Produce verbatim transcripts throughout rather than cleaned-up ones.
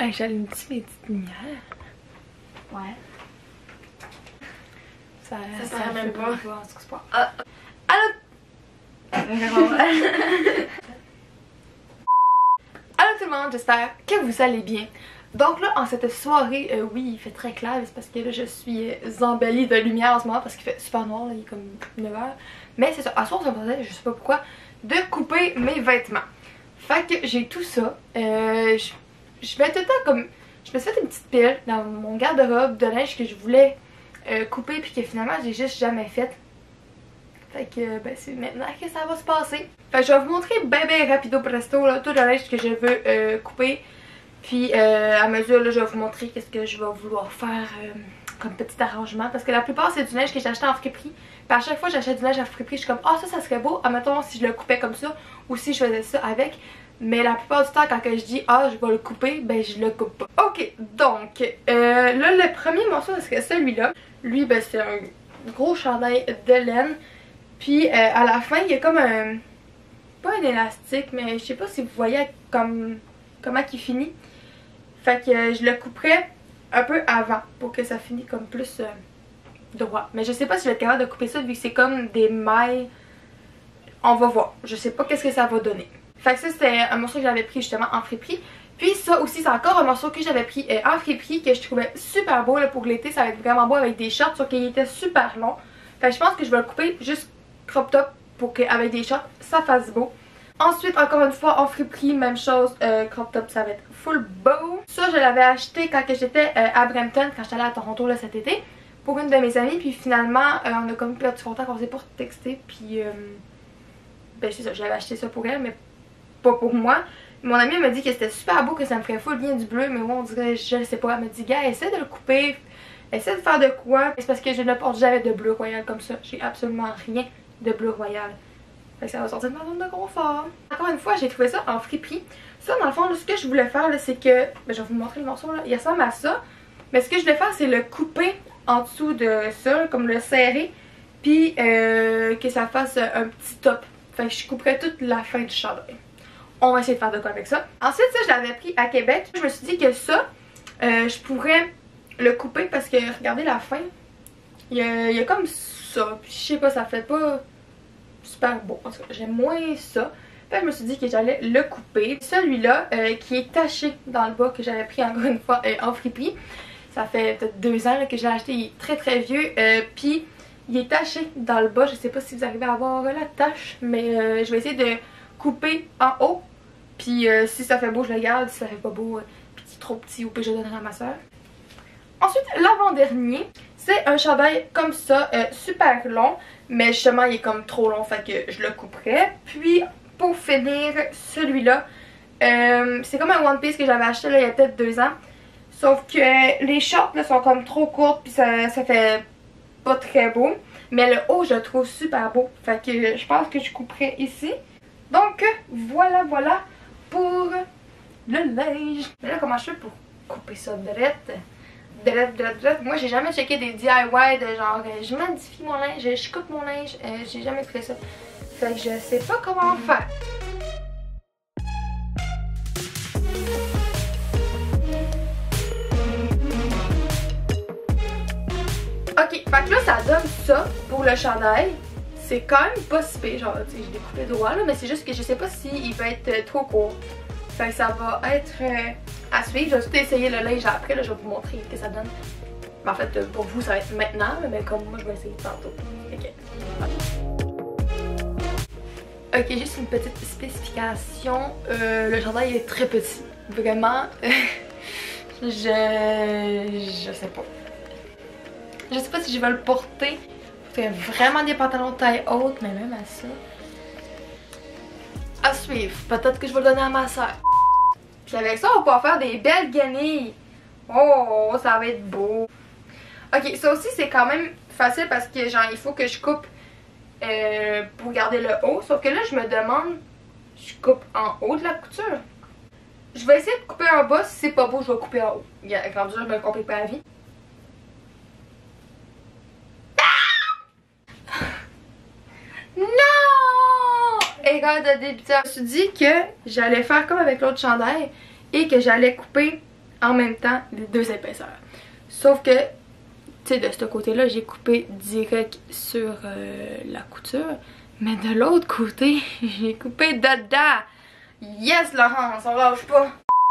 Hey, j'allume-tu mes petites lumières? Ouais. Ça, ça, ça, ça ça même pas. pas. C'est pas. Ah. Allô? Allô tout le monde, j'espère que vous allez bien. Donc là, en cette soirée, euh, oui, il fait très clair, c'est parce que là, je suis euh, embellie de lumière en ce moment parce qu'il fait super noir, là, il est comme neuf heures. Mais c'est ça, à soir, ça me faisait, je sais pas pourquoi, de couper mes vêtements. Fait que j'ai tout ça. Euh, je, je mets tout le temps comme... Je me suis fait une petite pile dans mon garde-robe de linge que je voulais euh, couper puis que finalement, j'ai juste jamais faite. Fait que ben, c'est maintenant que ça va se passer. Fait que je vais vous montrer ben ben rapido presto là, tout le linge que je veux euh, couper. Puis euh, à mesure là, je vais vous montrer qu'est-ce que je vais vouloir faire euh, comme petit arrangement. Parce que la plupart c'est du linge que j'ai acheté en friperie. Puis à chaque fois que j'achète du linge en friperie, je suis comme ah oh, ça ça serait beau. Admettons si je le coupais comme ça ou si je faisais ça avec. Mais la plupart du temps quand que je dis ah je vais le couper, ben je le coupe pas. Ok, donc euh, là le premier morceau ce serait celui-là. Lui ben c'est un gros chandail de laine. Puis euh, à la fin, il y a comme un... pas un élastique, mais je sais pas si vous voyez comme comment il finit. Fait que euh, je le couperais un peu avant pour que ça finisse comme plus euh, droit. Mais je sais pas si je vais être capable de couper ça vu que c'est comme des mailles. On va voir. Je sais pas qu'est-ce que ça va donner. Fait que ça c'était un morceau que j'avais pris justement en friperie. Puis ça aussi c'est encore un morceau que j'avais pris euh, en friperie que je trouvais super beau là, pour l'été. Ça va être vraiment beau avec des shorts sauf qu'il était super long. Fait que je pense que je vais le couper juste crop top pour qu'avec des shorts ça fasse beau. Ensuite encore une fois en friperie, même chose, euh, crop top ça va être full beau. Ça je l'avais acheté quand j'étais euh, à Brampton, quand j'étais allée à Toronto là, cet été pour une de mes amies. Puis finalement euh, on a comme perdu contact, on s'est pas texté. Puis euh, ben c'est ça, j'avais acheté ça pour elle mais pas pour moi. Mon amie m'a dit que c'était super beau, que ça me ferait full bien du bleu. Mais moi on dirait, je sais pas, elle m'a dit gars essaie de le couper, essaie de faire de quoi. C'est parce que je ne porte jamais de bleu royal comme ça, j'ai absolument rien de bleu royal. Fait que ça va sortir de ma zone de confort. Encore une fois, j'ai trouvé ça en friperie. Ça, dans le fond, là, ce que je voulais faire, c'est que... Ben, je vais vous montrer le morceau, là. Il ressemble à ça. Mais ce que je voulais faire, c'est le couper en dessous de ça, comme le serrer. Puis euh, que ça fasse un petit top. Fait que je couperais toute la fin du chandail. On va essayer de faire de quoi avec ça. Ensuite, ça, je l'avais pris à Québec. Je me suis dit que ça, euh, je pourrais le couper parce que, regardez la fin. Il y a, il y a comme ça. Puis je sais pas, ça fait pas... super beau. En tout cas, j'aime moins ça. Fait que je me suis dit que j'allais le couper. Celui-là, euh, qui est taché dans le bas, que j'avais pris encore une fois euh, en friperie. Ça fait peut-être deux ans là, que j'ai acheté. Il est très très vieux. Euh, Puis, il est taché dans le bas. Je sais pas si vous arrivez à voir la tache. Mais euh, je vais essayer de couper en haut. Puis, euh, si ça fait beau, je le garde. Si ça fait pas beau, euh, petit trop petit, ou puis je le donnerai à ma soeur. Ensuite, l'avant-dernier. C'est un chandail comme ça, euh, super long. Mais justement, il est comme trop long, fait que je le couperai. Puis, pour finir, celui-là, euh, c'est comme un One Piece que j'avais acheté là, il y a peut-être deux ans. Sauf que les shorts là, sont comme trop courtes, puis ça, ça fait pas très beau. Mais le haut, je le trouve super beau. Fait que je pense que je couperai ici. Donc, voilà, voilà pour le linge. Mais là, comment je fais pour couper ça drette? Drette, drette, drette. Moi, j'ai jamais checké des D I Y de genre, euh, je modifie mon linge, je coupe mon linge. Euh, j'ai jamais fait ça. Fait que je sais pas comment faire. Ok, fait que là, ça donne ça pour le chandail. C'est quand même pas si pire, genre, tu sais, j'ai découpé droit là, mais c'est juste que je sais pas s'il va être euh, trop court. Fait que ça va être euh, à suivre. Je vais tout essayer le linge après, là, je vais vous montrer ce que ça donne. Mais en fait, pour vous, ça va être maintenant, mais comme moi, je vais essayer tantôt. Ok. Ok, juste une petite spécification. Euh, le chandail est très petit. Vraiment, je... je sais pas. Je sais pas si je vais le porter. Il faut vraiment des pantalons de taille haute, mais même à ça. À suivre. Peut-être que je vais le donner à ma soeur. Puis avec ça, on va pouvoir faire des belles guenilles. Oh, ça va être beau. Ok, ça aussi, c'est quand même facile parce que genre, il faut que je coupe euh, pour garder le haut. Sauf que là, je me demande, je coupe en haut de la couture. Je vais essayer de couper en bas. Si c'est pas beau, je vais couper en haut. Comme ça, je me complique pas la vie. Non! Erreur de débutant. Je me suis dit que j'allais faire comme avec l'autre chandail et que j'allais couper en même temps les deux épaisseurs. Sauf que, tu sais, de ce côté-là, j'ai coupé direct sur euh, la couture. Mais de l'autre côté, j'ai coupé dedans. Yes, Laurence, on lâche pas.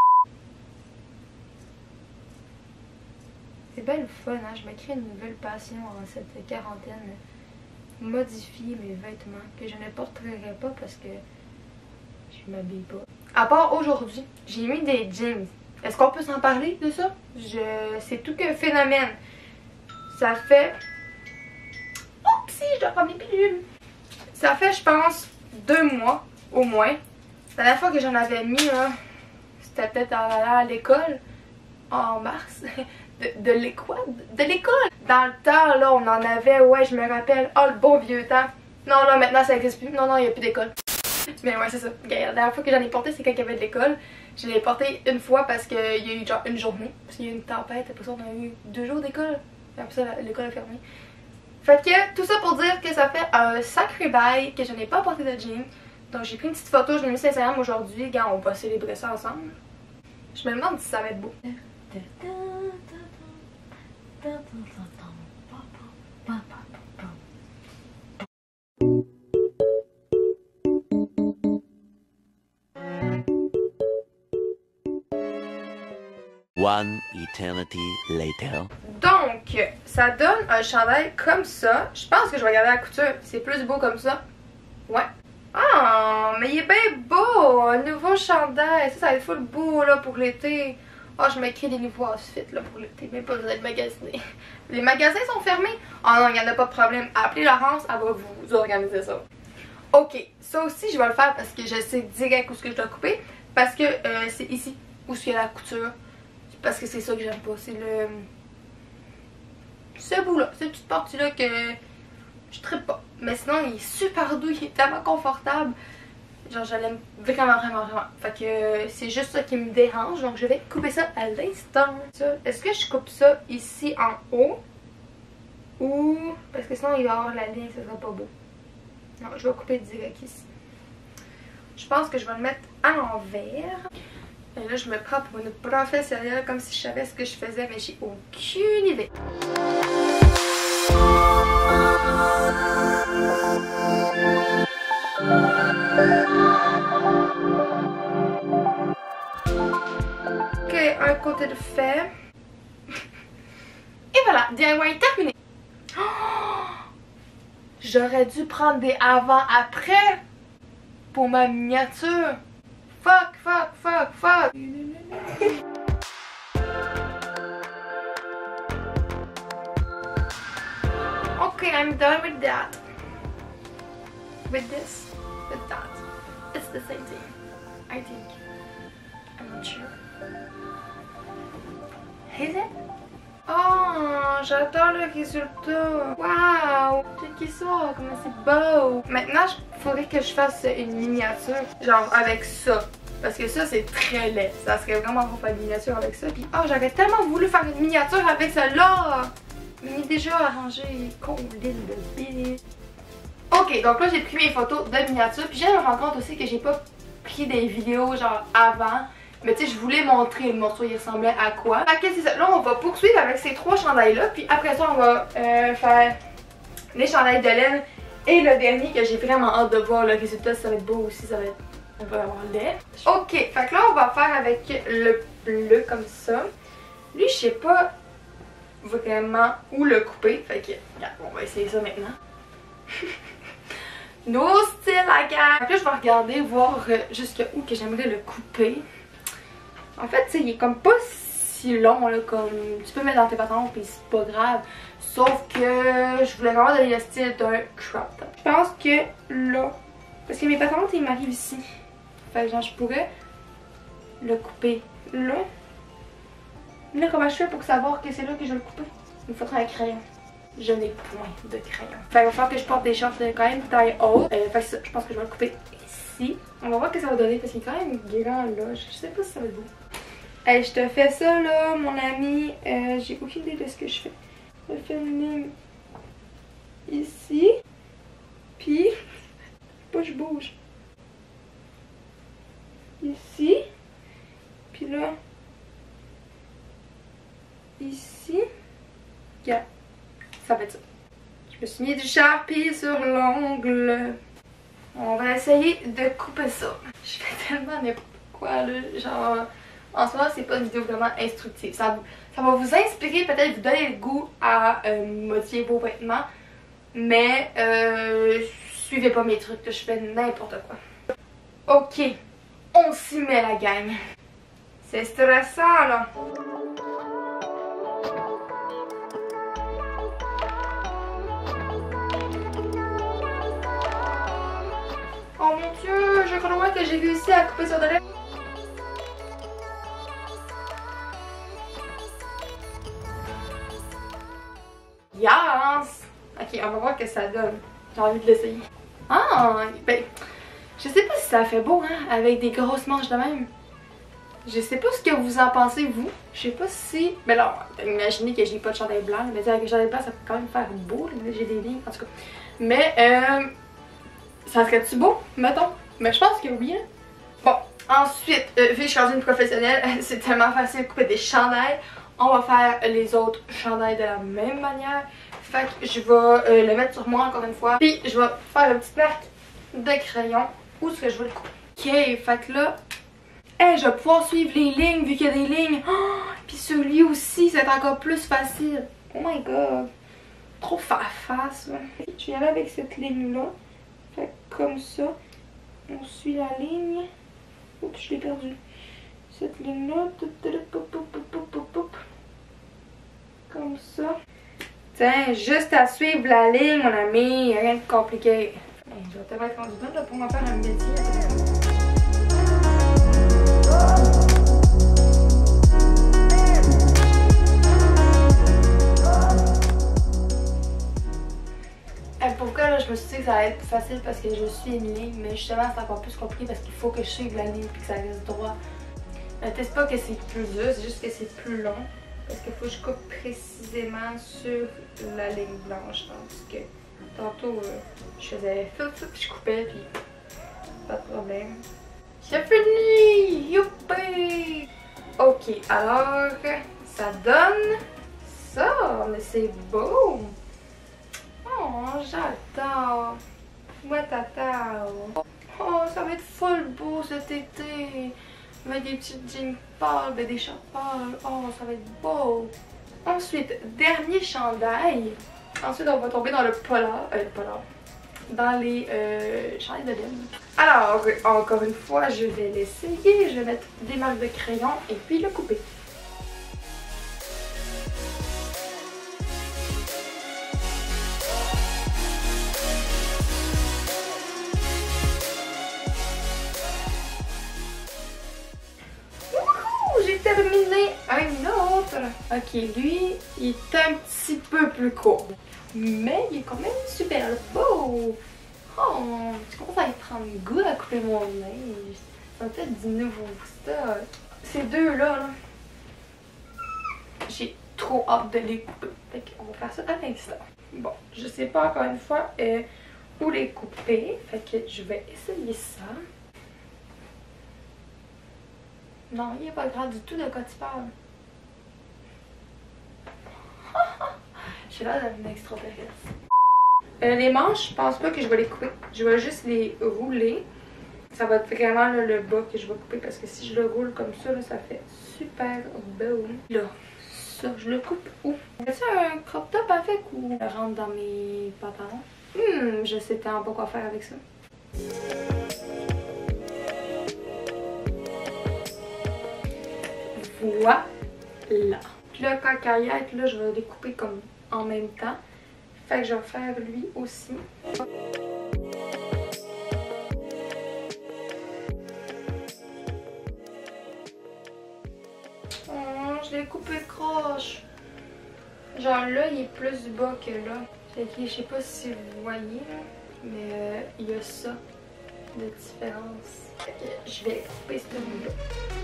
C'est bien le fun, hein? Je me crée une nouvelle passion en cette quarantaine. Modifier mes vêtements que je ne porterai pas parce que je m'habille pas. À part aujourd'hui, j'ai mis des jeans. Est-ce qu'on peut s'en parler de ça? Je... C'est tout qu'un phénomène. Ça fait... Oups, si, je dois prendre mes pilules. Ça fait, je pense, deux mois au moins. La dernière fois que j'en avais mis, c'était peut-être en allant à l'école en mars. De, de l'école? De l'école! Dans le temps, là, on en avait, ouais, je me rappelle. Oh, le bon vieux temps. Non, là, maintenant, ça n'existe plus. Non, non, il n'y a plus d'école. Mais ouais, c'est ça. La dernière fois que j'en ai porté, c'est quand il y avait de l'école. Je l'ai porté une fois parce qu'il y a eu genre une journée. Parce qu'il y a eu une tempête. Après ça, on a eu deux jours d'école. Après ça, l'école a fermé. Fait que, tout ça pour dire que ça fait un sacré bail que je n'ai pas porté de jeans. Donc, j'ai pris une petite photo, je l'ai mis sur Instagram aujourd'hui. Gars, on va célébrer ça ensemble. Je me demande si ça va être beau. One eternity later. Donc, ça donne un chandail comme ça. Je pense que je vais garder la couture. C'est plus beau comme ça. Ouais. Ah, mais il est bien beau! Un nouveau chandail. Ça, ça va être full beau là pour l'été. Oh, je m'écris des nouveaux outfits là pour l'été. Même pas besoin de magasiner. Les magasins sont fermés. Oh non, il n'y en a pas de problème. Appelez Laurence, elle va vous organiser ça. Ok, ça aussi, je vais le faire parce que je sais direct où ce que je dois couper. Parce que euh, c'est ici où il y a la couture. Parce que c'est ça que j'aime pas. C'est le... Ce bout là. Cette petite partie là que je trippe pas. Mais sinon, il est super doux. Il est tellement confortable. Genre, je l'aime vraiment, vraiment, vraiment. Fait que c'est juste ça qui me dérange. Donc, je vais couper ça à l'instant. Est-ce que je coupe ça ici en haut? Ou... Parce que sinon, il va y avoir la ligne. Ça sera pas beau. Non, je vais couper direct ici. Je pense que je vais le mettre à l'envers. Et là, je me prends pour une professionnelle comme si je savais ce que je faisais, mais j'ai aucune idée. Ok, un côté de fait. Et voilà, D I Y terminé. Oh! J'aurais dû prendre des avant-après pour ma miniature. Fuck, fuck, fuck, fuck. Okay, I'm done with that. With this, with that. It's the same thing, I think. I'm not sure. Is it? Oh, j'adore le résultat. Wow, checkez ça, comment c'est beau. Maintenant, il faudrait que je fasse une miniature, genre avec ça. Parce que ça, c'est très laid. Ça serait vraiment pour faire une miniature avec ça. Puis, oh, j'aurais tellement voulu faire une miniature avec celle-là. Mais il est déjà arrangé. Colline de bille. Ok, donc là, j'ai pris mes photos de miniature. Puis, je me rends compte aussi que j'ai pas pris des vidéos genre avant. Mais tu sais, je voulais montrer le morceau, il ressemblait à quoi. Fait que c'est ça. Là, on va poursuivre avec ces trois chandails-là. Puis après ça, on va euh, faire les chandails de laine. Et le dernier que j'ai vraiment hâte de voir le résultat. Ça va être beau aussi, ça va être... On va avoir laid. Ok, fait que là, on va faire avec le bleu comme ça. Lui, je sais pas vraiment où le couper. Fait que, regarde, on va essayer ça maintenant. No style, la gang! Fait que là, je vais regarder, voir jusqu'à où que j'aimerais le couper. En fait, tu sais, il est comme pas si long, là, comme tu peux mettre dans tes pantalons, puis c'est pas grave. Sauf que je voulais vraiment donner le style d'un crop top. Je pense que là, parce que mes pantalons, ils m'arrivent ici. Fait que genre, je pourrais le couper là. Là, comment je fais pour savoir que c'est là que je vais le couper? Il me faudra un crayon. Je n'ai point de crayon. Fait qu'il va falloir que je porte des shorts quand même taille haute. Euh, fait que ça, je pense que je vais le couper ici. On va voir ce que ça va donner parce qu'il est quand même grand là. Je sais pas si ça va être beau. Hey, je te fais ça là, mon ami. Euh, J'ai aucune idée de ce que je fais. Je fais une ligne ici. Puis, pas je bouge. Ici. Puis là, ici. Yeah. Ça va être ça. Je me suis mis du Sharpie sur l'ongle. On va essayer de couper ça. Je fais tellement n'importe quoi là. Genre, en ce moment, c'est pas une vidéo vraiment instructive. Ça, ça va vous inspirer, peut-être vous donner le goût à euh, modifier vos vêtements. Mais, euh, suivez pas mes trucs, là, je fais n'importe quoi. Ok, on s'y met la gang. C'est stressant là. Oh mon dieu, je crois que j'ai réussi à couper ça de là. Yes! Ok, on va voir ce que ça donne. J'ai envie de l'essayer. Ah! Ben, je sais pas si ça fait beau, hein, avec des grosses manches de même. Je sais pas ce que vous en pensez, vous. Je sais pas si... Ben là, imaginez que j'ai pas de chandail blanc. Mais avec le chandail blanc, ça peut quand même faire beau. J'ai des lignes, en tout cas. Mais, euh... ça serait-tu beau, mettons? Mais je pense que oui, hein. Bon, ensuite, euh, vu que je suis rendue une professionnelle, c'est tellement facile de couper des chandails. On va faire les autres chandails de la même manière. Fait que je vais euh, le mettre sur moi encore une fois. Puis je vais faire une petite marque de crayon. Où est-ce que je vais le couper? Ok, fait que là, hey, je vais pouvoir suivre les lignes vu qu'il y a des lignes. Oh, puis celui aussi, c'est encore plus facile. Oh my god. Trop face. Je vais y aller avec cette ligne-là. Fait que comme ça, on suit la ligne. Oups, je l'ai perdu. Cette ligne-là. Comme ça. Tiens, juste à suivre la ligne, mon ami. Rien de compliqué. Hey, je vais tellement être rendu bonne là, pour m'en faire un métier. Pourquoi là, je me suis dit que ça allait être plus facile parce que je suis une ligne, mais justement c'est encore plus compliqué parce qu'il faut que je suive la ligne et que ça reste droit. C'est pas que c'est plus dur, c'est juste que c'est plus long parce qu'il faut que je coupe précisément sur la ligne blanche. Tandis que tantôt euh, je faisais fil fil puis je coupais puis pas de problème. J'ai fini! Youpi! Ok, alors ça donne ça, mais c'est beau! Oh, j'adore! Ouais, tata! Oh, ça va être full beau cet été! Avec des petites jeans pâles, des shorts pâles. Oh, ça va être beau! Ensuite, dernier chandail. Ensuite, on va tomber dans le polar. Euh, le polar. Dans les euh, chandails de laine. Alors, encore une fois, je vais l'essayer. Je vais mettre des marques de crayon et puis le couper. Terminé un autre. Ok, lui, il est un petit peu plus court. Mais il est quand même super beau. Oh, je commence à y prendre goût à couper mon linge. Ça va peut-être du nouveau stock. Ces deux-là, là, j'ai trop hâte de les couper. Fait qu'on va faire ça à l'instant. Bon, je sais pas encore une fois euh, où les couper. Fait que je vais essayer ça. Non, il n'est pas grand du tout de quoi tu parles. J'ai l'air d'un extraterrestre. Euh, les manches, je pense pas que je vais les couper. Je vais juste les rouler. Ça va être vraiment là, le bas que je vais couper parce que si je le roule comme ça, là, ça fait super beau. Là, ça, je le coupe où? Est-ce un crop top avec ou je rentre dans mes pantalons? Hmm, je sais tellement pas quoi faire avec ça. Voilà. Puis là, quand il y a, là, je vais les couper comme en même temps. Fait que je vais faire lui aussi. Oh, je l'ai coupé croche. Genre là, il est plus bas que là. Fait que je sais pas si vous voyez, là, mais euh, il y a ça de différence. Fait que je vais couper celui-là.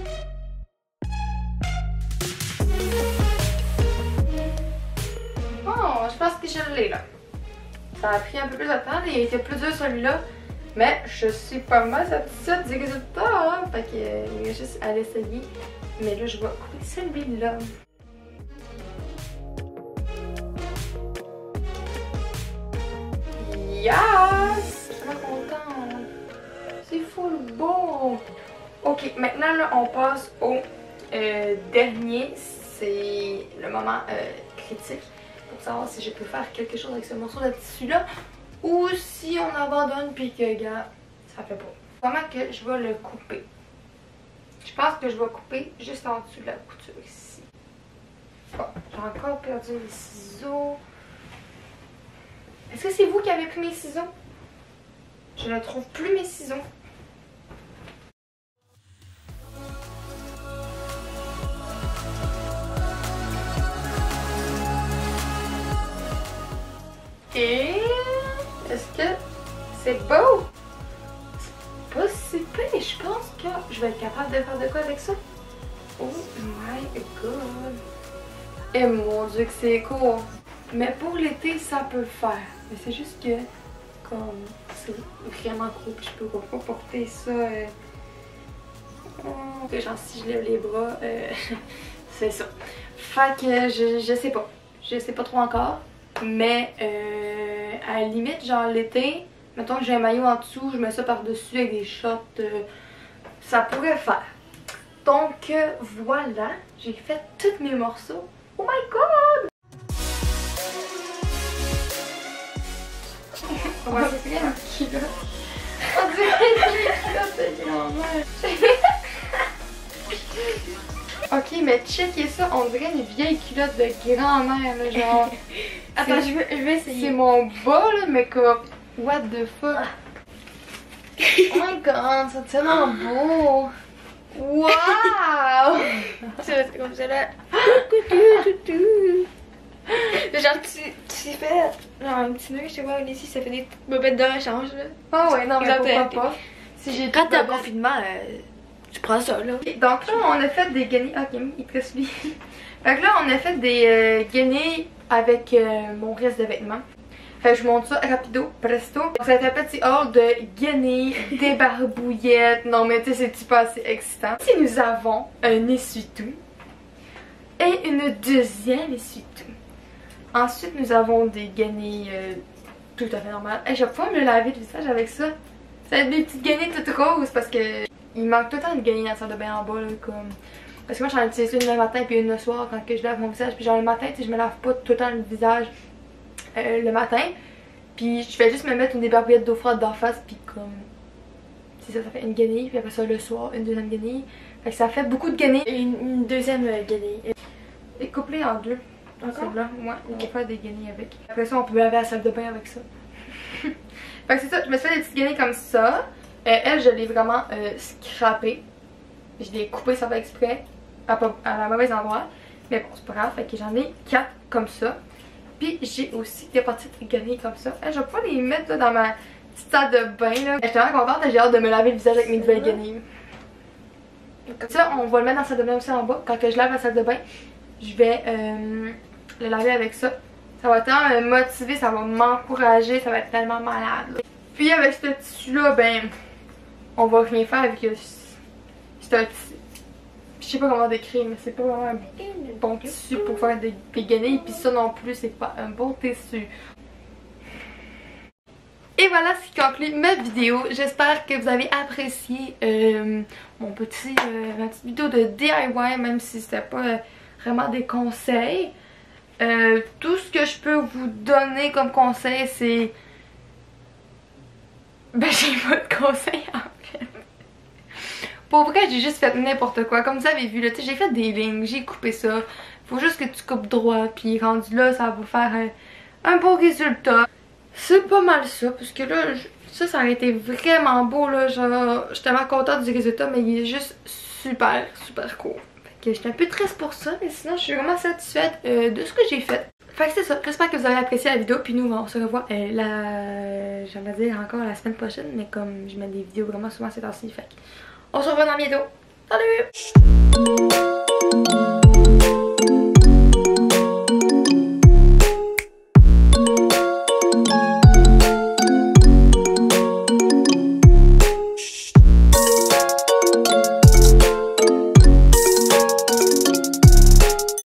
Oh, je pense que je l'ai là. Ça a pris un peu plus de temps, il était plus dur celui-là. Mais je suis pas mal satisfaite du résultat. Hein? Fait qu'il y a juste à l'essayer. Mais là, je vais couper celui-là. Yes! Je suis tellement contente. C'est full beau. Ok, maintenant là, on passe au euh, dernier. C'est le moment euh, critique pour savoir si je peux faire quelque chose avec ce morceau de tissu là ou si on abandonne puis que, gars, ça fait pas. Comment que je vais le couper? Je pense que je vais couper juste en dessous de la couture ici. Bon, j'ai encore perdu mes ciseaux. Est-ce que c'est vous qui avez pris mes ciseaux? Je ne trouve plus mes ciseaux. Et est-ce que c'est beau? C'est pas si pire. Je pense que je vais être capable de faire de quoi avec ça. Oh my god. Et mon dieu que c'est court. Mais pour l'été, ça peut le faire. Mais c'est juste que, comme, c'est vraiment court. Je peux pas porter ça. Euh... Oh, genre, si je lève les bras, euh... c'est ça. Fait que je, je sais pas. Je sais pas trop encore. Mais euh, à la limite, genre l'été, mettons que j'ai un maillot en dessous, je mets ça par-dessus avec des shorts. Euh, ça pourrait faire. Donc euh, voilà, j'ai fait tous mes morceaux. Oh my god! On va essayer un kilo. On dirait une culotte de grand-mère. Ok, mais checkez ça, on dirait une vieille culotte de grand-mère, là, genre. Attends, je veux, je veux essayer. C'est mon bas, là, mais comme, what the fuck? Oh my god, c'est tellement beau! Wow! C'est comme ça là. Genre, tu, tu fais genre un petit nœud, je sais pas, ici, ça fait des petites bobettes de rechange, là. Oh ouais, non, mais Exemple, pourquoi pas? Si j'ai Quand tout t'es en dedans- confinement, euh, tu prends ça, là. Ok, donc là, on a fait des guenilles. Ok, il te reste lui. Fait que là, on a fait des euh, guenilles avec euh, mon reste de vêtements. Fait que je montre ça rapido, presto. Donc ça va être un petit haul de guenilles, des barbouillettes. Non mais tu sais, c'est pas assez excitant. Ici, nous avons un essuie-tout et une deuxième essuie-tout. Ensuite, nous avons des guenilles euh, tout à fait normales. Et je vais pouvoir me laver le visage avec ça. Ça va être des petites guenilles toutes roses parce que il manque tout le temps de guenilles dans la salle de bain en bas là, comme... Parce que moi j'en utilise une le matin puis une le soir quand que je lave mon visage. Puis genre le matin, tu sais, je me lave pas tout le temps le visage euh, le matin. Puis je fais juste me mettre une des barbouillettes d'eau froide d'en face puis comme... C'est ça, ça fait une guenille. Puis après ça le soir, une deuxième guenille. Fait que ça fait beaucoup de guenilles. Et une, une deuxième euh, guenille. Et couplé en deux. Encore? Là, ouais, on va faire des guenilles avec. Après ça, on peut laver la salle de bain avec ça. Fait que c'est ça, je me suis fait des petites guenilles comme ça. Euh, elle, je l'ai vraiment euh, scrappée. Je l'ai coupée sans faire exprès, à, à la mauvaise endroit. Mais bon, c'est pas grave, fait que j'en ai quatre comme ça. Puis j'ai aussi des petites guenilles comme ça. Euh, je vais pas les mettre là, dans ma petite salle de bain. J'étais vraiment contente, j'ai hâte de me laver le visage avec mes nouvelles guenilles. Ça, on va le mettre dans la salle de bain aussi en bas. Quand que je lave la salle de bain, je vais euh, le laver avec ça. Ça va tellement me motiver, ça va m'encourager, ça va être tellement malade. Là. Puis avec ce tissu là, ben, on va rien faire avec c'est un tissu. Je sais pas comment décrire, mais c'est pas vraiment un bon tissu pour faire des, des guenilles. Puis ça non plus, c'est pas un bon tissu. Et voilà ce qui conclut ma vidéo. J'espère que vous avez apprécié euh, mon petit, euh, ma petite vidéo de D I Y, même si c'était pas euh, vraiment des conseils. Euh, tout ce que je peux vous donner comme conseil, c'est... Ben j'ai pas de conseil en fait. Pour vrai, j'ai juste fait n'importe quoi. Comme vous avez vu, là, j'ai fait des lignes, j'ai coupé ça. Faut juste que tu coupes droit, puis rendu là, ça va faire un, un beau résultat. C'est pas mal ça, parce que là, je, ça, ça aurait été vraiment beau, là. Genre, je suis tellement contente du résultat, mais il est juste super, super court. Fait que j'étais un peu triste pour ça, mais sinon, je suis vraiment satisfaite euh, de ce que j'ai fait. Fait que c'est ça, j'espère que vous avez apprécié la vidéo, puis nous on se revoit euh, la... j'allais dire encore la semaine prochaine, mais comme je mets des vidéos vraiment souvent ces temps-ci, fait que on se revoit dans bientôt. Salut!